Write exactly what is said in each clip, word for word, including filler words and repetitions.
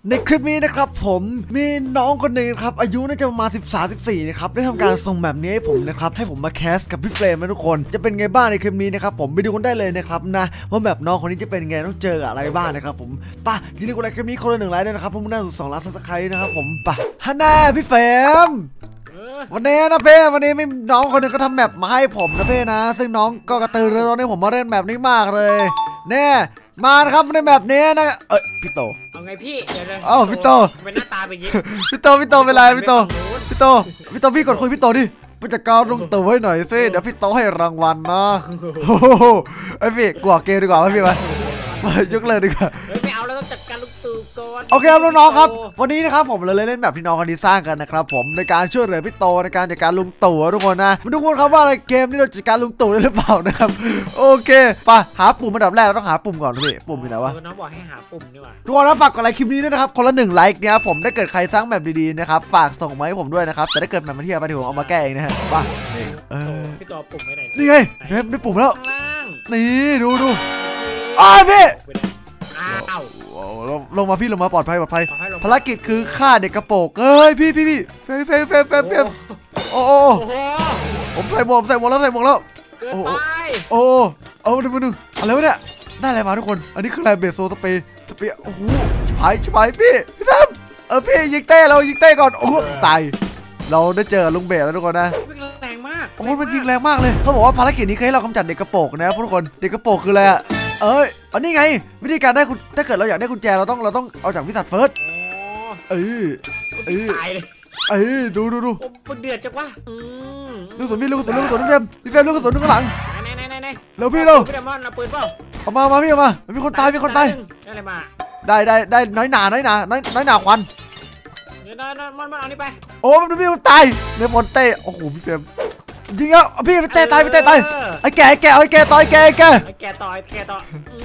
ในคลิปนี้นะครับผมมีน้องคนหนึ่งครับอายุน่าจะประมาณสิบสาม สิบสี่นะครับได้ทำการส่งแบบนี้ให้ผมนะครับให้ผมมาแคสกับพี่เฟรมนะทุกคนจะเป็นไงบ้างในคลิปนี้นะครับผมไปดูกันได้เลยนะครับนะว่าแบบน้องคนนี้จะเป็นไงต้องเจออะไรบ้างนะครับผมป่ะยินดีกับไลค์คลิปนี้คนละหนึ่งไลค์ด้วยนะครับผมน่าสุดสองล้านซับสไครต์นะครับผมป่ะฮันน่าพี่เฟรมวันนี้นะเพ่วันนี้มีน้องคนหนึ่งก็ทำแบบมาให้ผมนะเพ่นะซึ่งน้องก็กระตือรือร้นให้ผมมาเล่นแบบนี้มากเลยแน่มาครับในแบบนี้นะเอ้ยพี่โตเอาไงพี่เดี๋ยวเลยอ้าวพี่โตเป็นหน้าตาเป็นอย่างงี้พี่โตพี่โตเป็นไรพี่โตพี่โตพี่โตพี่กดคุยพี่โตดิผู้จัดการลุงตู่ให้หน่อยสิเดี๋ยวพี่โตให้รางวัลนะโอ้โหไอพี่กว่าเกมดีกว่าพี่มามายกเลยดีกว่าไม่เอาแล้วต้องจัดการลุงตู่ก่อนโอเคครับน้องๆครับวันนี้นะครับผมเลยเล่นแบบที่น้องคนนี้สร้างกันนะครับผมในการช่วยเหลือพี่โตในการจัดการลุงตู่ทุกคนนะมาดูกันครับว่าเกมนี้เราจัดการลุงตู่ได้หรือเปล่านะครับโอเคไปหาปุ่มอันดับแรกเราต้องหาปุ่มก่อนพี่ปุ่มอยู่ไหนวะน้องบอกให้หาปุ่มดีกว่าทุกคนนะฝากกดไลค์คลิปนี้ด้วยนะครับคนละหนึ่งไลค์เนี่ยผมถ้าเกิดใครสร้างแบบดีๆนะครับฝากส่งมาให้ผมด้วยนะครับแต่ถ้าเกิดแบบมันเที่ยวไปถึงผมเอามาแก้เองนะฮะป่ะพี่โตปุ่มไม่ไหนนี่ไงเฟซได้ปุ่มแล้วนี่ดูดูอ้าวพี่อ้าวลงลงมาพี่ลงมาปลอดภัยปลอดภัยภารกิจคือฆ่าเด็กกระโปรงเอ้ยพี่พี่พี่เฟมเฟมเฟมเฟมเฟมโอ้โหผมใส่หมวกใส่หมวกแล้วใส่หมวกแล้วโอ้โหโอ้โอ้ดูมาดูอะไรวะเนี่ยได้อะไรมาทุกคนอันนี้คืออะไรเบสโซสเปย์สเปย์โอ้โหชิบหายชิบหายพี่พี่แฟมเออพี่ยิงเต้เรายิงเต้ก่อนโอ้ตายเราได้เจอลุงเบสแล้วทุกคนนะแรงมากโอ้มันยิงแรงมากเลยเขาบอกว่าภารกิจนี้เคยให้เรากำจัดเด็กกระโปรงนะทุกคนเด็กกระโปรงคืออะไรอะเอ้ยอันนี้ไงวิธีการได้คุณถ้าเกิดเราอยากได้กุญแจเราต้องเราต้องเอาจากวิสัทเฟิร์สเออเออตายเลยเออดูดูดูมันเดือดจังวะลูกศรพี่ลูกศรลูกศรพี่เฟมพี่เฟมลูกศรข้างหลังไหนไหนไหนไหนเร็วพี่เร็วพี่เดมอนเอาปืนเปล่าเอามามาพี่เอามามีคนตายมีคนตายได้อะไรมาได้ได้ได้น้อยหนาน้อยหนาน้อยน้อยหนาควันเดี๋ยวน้อยน้อยมันมันเอานี่ไปโอ้มันดูพี่มันตายเนมอนเต้โอ้โหพี่เฟมยิงอ่ะพี่เต้ตายพี่เต้ตายไอ้แก่ไอ้แก่ไอ้แก่ต่อยแก่แก่ไอ้แก่ต่อยแก่ต่อ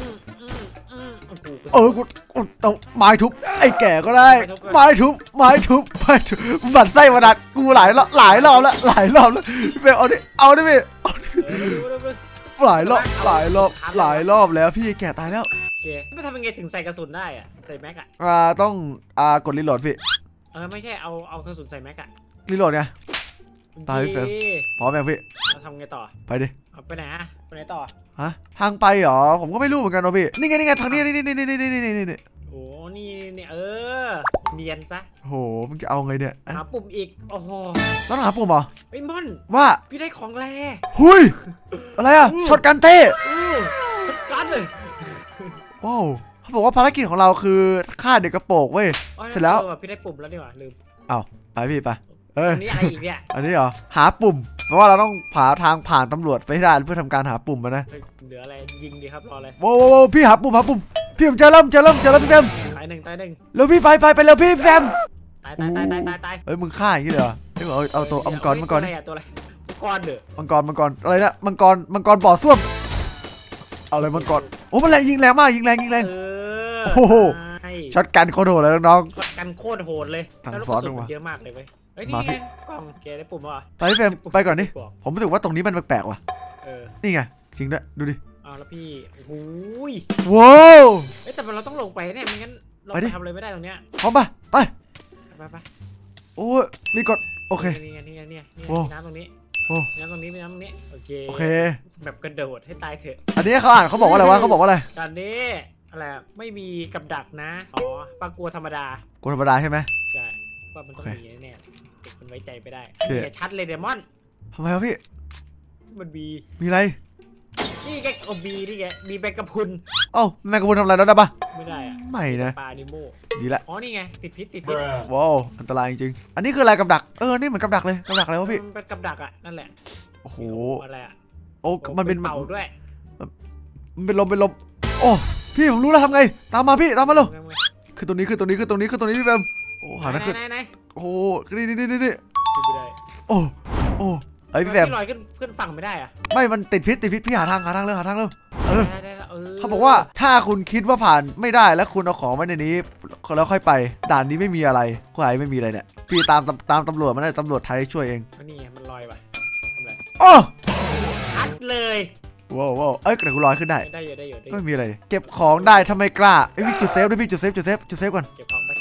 เออกูกูต้องไม้ทุบไอ้แก่ก็ได้ไม้ทุบไม้ทุบไม้ทุบบัดไส้มาดัดกูหลายหลายรอบแล้วหลายรอบแล้วพี่เฟมเอาดิเอาดิพี่หลายรอบหลายรอบหลายรอบแล้วพี่แก่ตายแล้วโอเคไม่ทำยังไงถึงใส่กระสุนได้อะใส่แม็กอะอ่าต้องอ่ากดรีโหลดพี่เออไม่ใช่เอาเอากระสุนใส่แม็กอะรีโหลดไงตายพี่เฟมพร้อมยังพี่เราทำไงต่อไปดิไปไหนอะไปไหนต่อฮะทางไปเหรอผมก็ไม่รู้เหมือนกันนะพี่นี่ไงนี่ไงทางนี้นี่นี่นี่นี่นี่นี่นี่โอ้นี่นี่เออเนียนซะโหมึงจะเอาไงเนี่ยหาปุ่มอีกโอ้โหต้องหาปุ่มเหรอไอ้มอนว่าพี่ได้ของแร่หุยอะไรอะช็อตกันเต้ช็อตกันเลยว้าวเขาบอกว่าภารกิจของเราคือฆ่าเด็กกระโปรงเว้ยเสร็จแล้วพี่ได้ปุ่มแล้วดีกว่าลืมอ้าวไปพี่ไปเอออันนี้อะไรอีกเนี่ยอันนี้เหรอหาปุ่มเพราะว่าเราต้องผ่าทางผ่านตำรวจไปให้ได้เพื่อทำการหาปุ่มมานะเหลืออะไรยิงดีครับรอเลยโว้โว้พี่หาปุ่มหาปุ่มพี่ผมเจอแล้วเจอแล้วเจอแล้วพี่แฟมตายหนึ่งตายหนึ่งเร็วพี่ไปไปไปเร็วพี่แฟมตายตายตายตายตายตายเฮ้ยมึงฆ่าอย่างนี้เลยเหรอเฮ้ยเอาเอาตัวมังกรมังกรนี่ตัวอะไรมังกรเด้อมังกรมังกรอะไรนะมังกรมังกรบ่อส้วมเอาเลยมังกรโอ้มันแรงยิงแรงมากยิงแรงยิงแรงโอ้โหช็อตกันโคตรโหดเลยน้องช็อตกันโคตรโหดเลยทางซ้อนเยอะมากเลยเว้ยเฮ้ยนี่ไงกล่องแกได้ปุ่มว่ะไปพี่เฟรมไปก่อนนี่ผมรู้สึกว่าตรงนี้มันแปลกๆว่ะนี่ไงจริงด้วยดูดิอ้าวแล้วพี่โอ้ยว้าวเอ้แต่เราต้องลงไปเนี่ยไม่งั้นเราทำอะไรไม่ได้ตรงเนี้ยพร้อมปะไปไปไปโอ้ยมีกดโอเคนี่ไงนี่ไงนี่น้ำตรงนี้โอ้น้ำตรงนี้มีน้ำตรงนี้โอเคโอเคแบบกระโดดให้ตายเถอะอันนี้เขาอ่านเขาบอกว่าอะไรวะเขาบอกว่าอะไรตอนนี้อะไรไม่มีกับดักนะอ๋อปลากลัวธรรมดากลัวธรรมดาใช่ไหมใช่ว่ามันต้องมีแน่ๆเด็กมันไว้ใจไปได้อย่าชัดเลยเดมอนทำไมวะพี่มันบีมีอะไรนี่แกโอบีนี่แกมีแมงกะพรุนเอ้าแมงกะพรุนทำอะไรแล้วได้ปะไม่ได้อะไม่นะปลาดิโมดีละอ๋อนี่ไงติดพิษติดพิษว้าวอันตรายจริงอันนี้คืออะไรกับดักเออนี่เหมือนกับดักเลยกับดักอะไรวะพี่มันเป็นกับดักอ่ะนั่นแหละโอ้โหอะไรอ่ะโอ้มันเป็นเป่าด้วยมันเป็นลมเป็นลมโอ้พี่ผมรู้แล้วทำไงตามมาพี่ตามมาเลยคือตรงนี้คือตรงนี้คือตรงนี้คือตรงนี้พี่แบมโอ้หาหน้าขึ้นโอ้นี่นี่นี่นี่โอ้โอ้ไอ้พี่แบมลอยขึ้นขึ้นฝั่งไม่ได้อะไม่มันติดพิษติดพิษพี่หาทางหาทางเลยหาทางเลยเออเขาบอกว่าถ้าคุณคิดว่าผ่านไม่ได้แล้วคุณเอาของไว้ในนี้แล้วค่อยไปด่านนี้ไม่มีอะไรคุณไอ้ไม่มีอะไรเนี่ยพี่ตามตามตำรวจมาได้ตำรวจไทยช่วยเองนี่มันลอยไปทำไรโอ้ชัดเลยว้าวว้าวเอ้ยแต่กูลอยขึ้นได้ได้เยอะได้เยอะไม่มีอะไรเก็บของได้ทำไมกล้าไอ้พี่จุดเซฟด้วยพี่จุดเซฟจุดเซฟจุดเซฟก่อนเก็บของไปเก็บข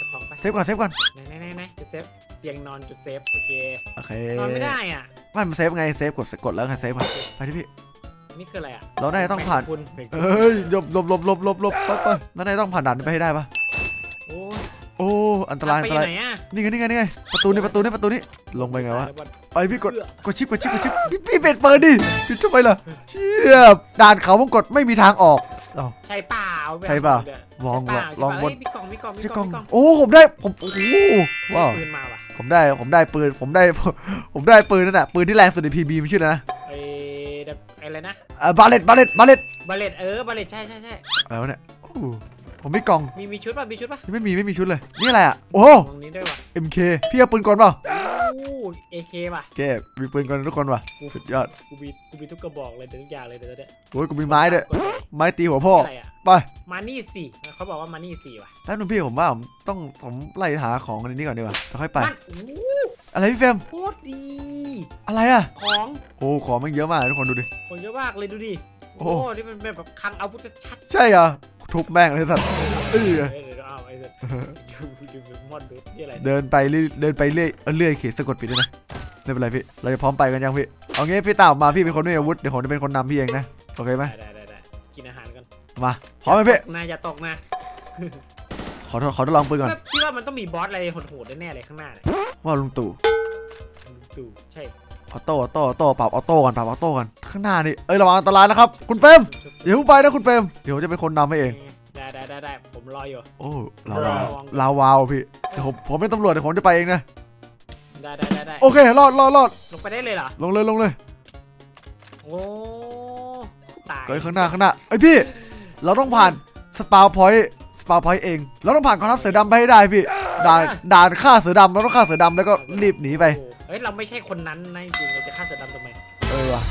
ฟก่อนเซฟก่อนไหนไหนไหนไหนจุดเซฟเตียงนอนจุดเซฟโอเคโอเคนอนไม่ได้อ่ะไม่มันเซฟไงเซฟกดกดแล้วไงเซฟมาไปที่พี่นี่คืออะไรอ่ะเราได้ต้องผ่านคุณเฮ้ยหลบหลบหลบหลบหลบหลบไปไปนั่นได้ต้องผ่านด่านไปให้ได้ปะโอ้โอ้อันตรายอันตรายนี่ไงนี่ไงนี่ไงประตูนี่ประตูนี่ประตูนี่ลงไปไงวะไปพี่กดกดชิปกดชิปกดชิปพี่พี่เป็ดเปิดดิปิดทำไมล่ะเชี่ยด่านเขาวงกดไม่มีทางออกเอ้าใช่เปล่าใช่เปล่าลองลองบนมีกล่องมีกล่องมีจะกกล่ล้ออง งมีกล่องโอ้ผมได้ผมโอ้โหว้าวปืนมาว่ะผมได้ผมได้ปืนผมได้ผมได้ปืนนั่นแหะปืนที่แรงสุดในพีบีมันชื่ออะไรนะไอ้อะไรนะอ่าบาเลตบาเลตบาเลตบาเลตเออบาเลตใช่ใช่ใช่อะไรวะเนี่ยโอ้ผมมีกล่องมีมีชุดป่ะมีชุดป่ะไม่มีไม่มีชุดเลยนี่อะไรอ่ะโอ้ตรงนี้ด้วยว่ะเอ็มเคพี่เอาปืนก่อนเปล่าโอ้เอเคป่ะแกมีปืนก่อนทุกคนว่ะสุดยอดกูมีกูมีทุกกระบอกเลยทุกอย่างเลยเดี๋ยวเดี๋ยวโอ้ยกูมีไม้ด้วยไม้ตีหัวพ่ออะไรอ่ะไปมานี่สี่เขาบอกว่ามานี่สี่ว่ะแล้วนุ่มพี่ผมว่าผมต้องผมไล่หาของอันนี้ก่อนดีกว่าแล้วค่อยไปมันโอ้อะไรพี่เฟรมโคตรดีอะไรอ่ะของโอ้ของมันเยอะมากทุกคนดูดิคนเยอะมากเลยดูดิโอ้โอ้นี่มันเป็นแบบคลังอาวุธชัดใช่เหรอทุบแม่งเลยสัตว์เอ้ยๆเดี๋ยวเดี๋ยวเอาไอ้เดี๋ยวดูดูมอนดูนี่อะไรเดินไปเรื่อยเดินไปเรื่อยเออเรื่อยเขตสะกดปิดด้วยนะไม่เป็นไรพี่เราจะพร้อมไปกันยังพี่เอางี้พี่ตามมาพี่เป็นคนไม่มีอาวุธเดี๋ยวผมจะเป็นคนนำพี่เองนะโอเคไหมได้ได้ได้กินอาหารกันมาพร้อมไหมพี่นายอย่าตกนะขอทดขอทดลองปืนก่อนพี่ว่ามันต้องมีบอสอะไรโหดๆแน่ๆเลยข้างหน้าเนี่ยว่าลุงตู่ดูใช่ออโต้ออโต้ออโต้ปรับออโต้ก่อนปรับออโต้ก่อนข้างหน้านี่เอ้ยระวังอันตรายนะครับคุณเฟรมเดี๋ยวไปนะคุณเฟรมเดี๋ยวจะเป็นคนนำให้เองได้ได้ได้ได้ผมรออยู่โอ้ลาวาวลาวาวพี่เดี๋ยวผมผมเป็นตำรวจเดี๋ยวผมจะไปเองนะได้ได้ได้ได้โอเครอดรอดรอดลงไปได้เลยเหรอลงเลยลงเลยโอ้ตายเฮ้ยข้างหน้าข้างหน้าไอยพี่เราต้องผ่านสปาวพอยต์สปาวพอยต์เองเราต้องผ่านกองทัพเสือดำไปให้ได้พี่ด่านด่านฆ่าเสือดำเราต้องฆ่าเสือดำแล้วก็รีบหนีไปเฮ้ยเราไม่ใช่คนนั้นนะจริงเราจะฆ่าเสือดำทำไมเออว่ะ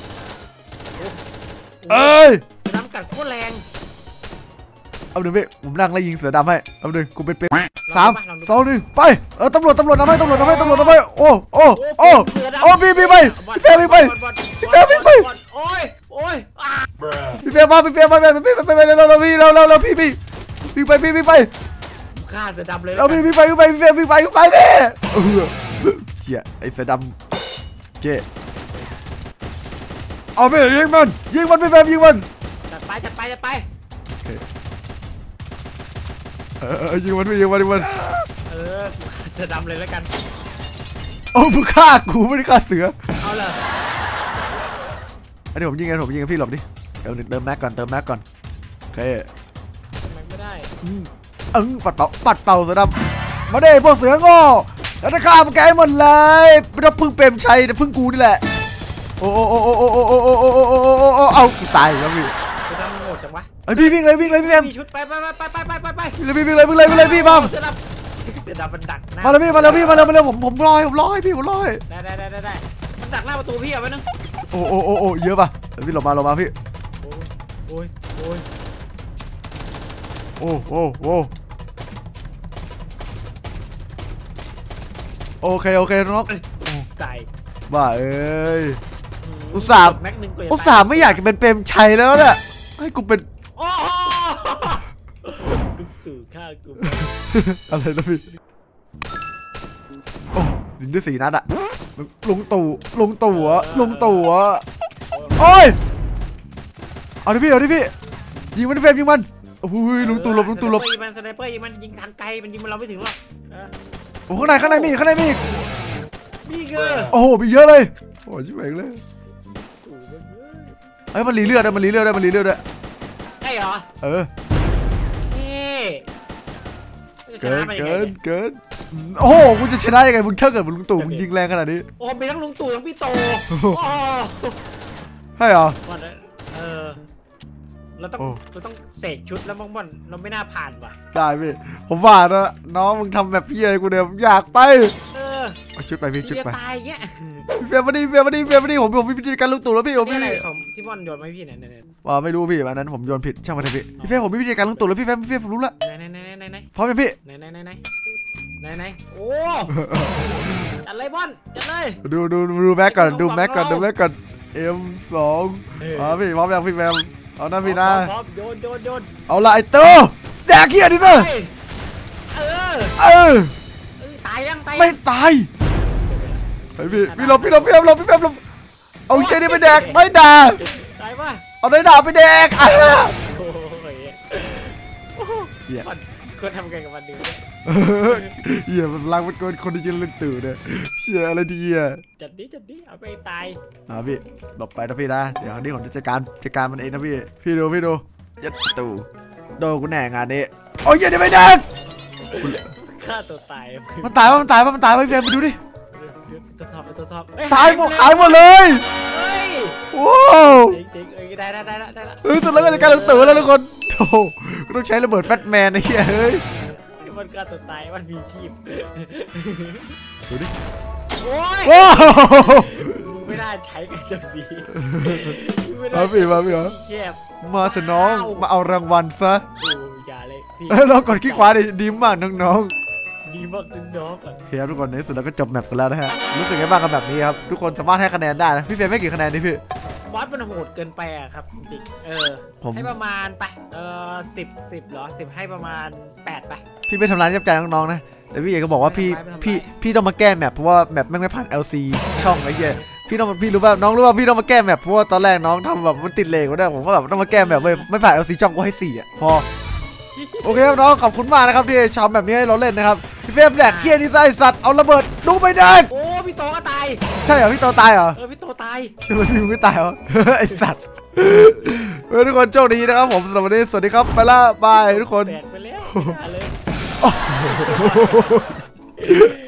เอ้ยเสือดำกัดโคตรแรงเอาหนึ่งพี่ผมนั่งไล่ยิงเสือดำให้เอาหนึ่งกูเป็นเป็นลสามดูปะลดูสองหนึ่งไปเออตำรวจตำรวจนำให้ตำรวจนำให้ตำรวจนำให้โอ้โอ้โอ้เสืดำโอ้พี่พี่ไปบอลพี่เฟรมพี่ไปบอลบอลพี่เฟรมพี่ไปบอลโอ้ยโอ้ยอ่ะพี่เฟรมมาพี่เฟรมมาไปไปไปไปไปเร็วเร็วพี่เร็วเร็วเร็วพี่พี่พี่ไปพี่พี่ไปฆ่าเสือดำเลยเอาพี่พี่ไปพี่ไปพี่เฟรมพี่ไปพี่ไปพี่เออเฮียไอ้เสือดำเจ๊เอาไปยิงมันยิงมันพี่เฟรมยิงมันจัดไปจัดไปจัดไปเออยิงมันพี่ยิงมันยิงมันเออกูฆ่าเสือดำเลยแล้วกันโอ้มึงฆ่ากูไม่ได้ฆ่าเสือเอาเลยอันนี้ผมยิงกันผมยิงกันพี่หลบดิเดี๋ยวเติมแม็กก่อนเติมแม็กก่อนโอเคทำไมไม่ได้อืมอึ้งปัดเป่าปัดเป่าเสือดำมาเด้พวกเสือโง่แล้วจะฆ่าพวกแกหมดเลยไม่ต้องพึ่งเปรมชัยแต่พึ่งกูนี่แหละโอ้โอ้โอ้โอ้โอ้โอ้โอ้โอ้โอ้โอ้โอ้โอ้โอ้เอากูตายแล้วพี่เสือดำโหดจังวะไอพี่วิ่งเลยวิ่งเลยพี่แอมมีชุดไปไปไปไปไปไปไปวิ่งเลยวิ่งเลยวิ่งเลยวิ่งเลยพี่บัมเสือดำเสือดำมันดักหน้ามาเลยพี่มาเลยพี่มาเลยมาเลยผมผมรอผมรอให้พี่ผมรอให้ได้ได้ได้ได้ได้มันดักหน้าประตูพี่เอาไว้นึงโอ้โอ้โอ้โอ้เยอะป่ะเดี๋ยวพี่หลบมาหลบมาพี่โอ้ยโอ้ยโอ้โอ้โอ้โอเคโอเคน้องใจบ้าเอ้ย อุตส่าห์แม็กหนึ่งกูอุตส่าห์ไม่อยากจะเป็นเปรมชัยแล้วเนี่ยให้กูเป็นโอ้โหลูกตู่ฆ่ากูอะไรนะพี่โอ้ยิงได้สี่นัดอะลุงตู่ลุงตู่อะลุงตู่อะโอ้ยเอาดิพี่เอาดิพี่ยิงมันเฟรมยิงมันโอ้ยลุงตู่หลบลุงตู่หลบยิงมันสไนเปอร์ยิงมันยิงทางไกลมันยิงมันเราไม่ถึงหรอกโอ้ข้างในข้างในมีข้างในมีมีเกอร์โอ้โหมีเยอะเลยโอ้ยชิบหายเลยเอ้ยมันรีเลือดได้มันรีเลือดได้มันรีเลือดได้ใช่เหรอเออนี่ชเกินะนมายังเกิไงนเกินโอ้โหกูจะชนะยังไงมึงถ้าเกิดมึงลุงตู่มึงยิงแรงขนาดนี้โอ้มีทั้งลุงตู่ทั้งพี่โตโอ้ใช่เหรอเออเราต้องเราต้องเสกชุดแล้วบ้างบ่อนเราไม่น่าผ่านว่ะได้พี่ผมว่านะน้องมึงทำแบบพี่อะไรกูเดิมอยากไปเออเอาชุดไปพี่ชุดไปตายเงี้ยเฟียมาดิเฟียมาดิเฟียมาดิผมผมมีพิธีการลุงตู่แล้วพี่ผมนี่พี่อะไรของที่บอลโยนมาให้พี่เนี่ยเนี่ยว่าไม่รู้พี่อันนั้นผมโยนผิดช่างมันเถอะพี่พี่เฟียผมมีพิธีการลุงตู่แล้วพี่เฟียพี่เฟียผมรู้ละไหนไหนไหนไหนไหนพร้อมยังพี่ไหนไหนไหนไหนไหนไหนโอ้จัดเลยบอลจัดเลยดูดูดูแม็กก่อนดูแม็กก่อนดูแม็กก่อนเอ็มสองอ๋อพี่พร้อมยังพี่แฟมเอาหน้าพี่นะพร้อมโยนโยนโยนเอาละไอ้เต้าแดกเฮียดิเต้าเอออเออเออตายยังตายยังไม่ตายไอพี่พี่หลบพี่หลบพี่หลบหลบพี่แป๊บหลบเอาเชี่ยนี่ไปแดกไม่ด่าตายป่ะเอาได้ด่าไปแดกอ่ะโอ้ยเหี้ยมันก็ทำกันกับมันดีเนี่ยเหี้ยมันล้างมันโกนคนที่ยืนเล่นตื่นเนี่ยเชี่ยอะไรดีอ่ะจัดดิจัดดิเอาไปตายอ่าพี่หลบไปนะพี่นะเดี๋ยวคราวนี้ผมจะจัดการจัดการมันเองนะพี่พี่ดูพี่ดูยัดตู่โดนกูแน่งานนี้โอ้ยเหี้ยนี่ไม่แดกฆ่าตัวตายมันตายปะมันตายปะมันตายปะพี่เฟรมไปดูดิทดสอบทดสอบตายหมดหายหมดเลยเฮ้ยว้าวจริงจริงเอ้ยได้ได้ได้ได้ละเออสุดแล้วก็จัดการหนังสือแล้วทุกคนโอ้โหต้องใช้ระเบิดแฟตแมนไอ้เหี้ยเฮ้ยมันฆ่าตัวตายมันมีชีพดูดิโอ้ยว้าวมึงไม่ได้ใช้กันจนดีมาพี่มาพี่เหรอแคบมาเถอะน้องมาเอารางวัลซะโอ้อย่าเลยพี่เออเรากดขี้ขวาดิดีมากน้องดีมากตึงน้องอ่ะๆโอเคครับทุกคนในที่สุดเราก็จบแมปกันแล้วนะฮะรู้สึกไงบ้างกับแบบนี้ครับทุกคนสามารถให้คะแนนได้นะพี่เฟรมให้กี่คะแนนดิพี่บอสมันโหดเกินไปอ่ะครับจริงๆเออผมให้ประมาณไปเออสิบสิบเหรอสิบให้ประมาณแปดไปพี่ไม่ทำร้ายใจน้องๆนะแต่พี่เอกก็บอกว่าพี่ไม่ทำร้ายพี่พี่ต้องมาแก้แมปเพราะว่าแมปแม่งไม่ผ่าน แอล ซี ช่องไอ้เหี้ยพี่ต้องพี่รู้ป่ะน้องรู้ว่าพี่ต้องมาแก้แมปเพราะว่าตอนแรกน้องทำแบบมันติดเลงไว้ด้วยผมก็แบบต้องมาแก้แมปเว้ยไม่ผ่าน แอล ซี ช่องกูให้สี่อ่ะพอโอเคครับน้องขอบคุณมากนะครับที่ชอบแบบนี้ให้เราเล่นนะครับพี่เฟรมแดกเคียนี่ไส้สัตว์เอาระเบิดดูไปเด็กโอ้พี่โตก็ตายใช่เหรอพี่โตตายเหรอเออพี่โตตายทำไมพี่ไม่ตายเหรอ ไอสัตว์เออทุกคนโชคดีนะครับผมสำหรับวันนี้สวัสดีครับไปละบายทุกคนแตกไปแล้วอย่าเลย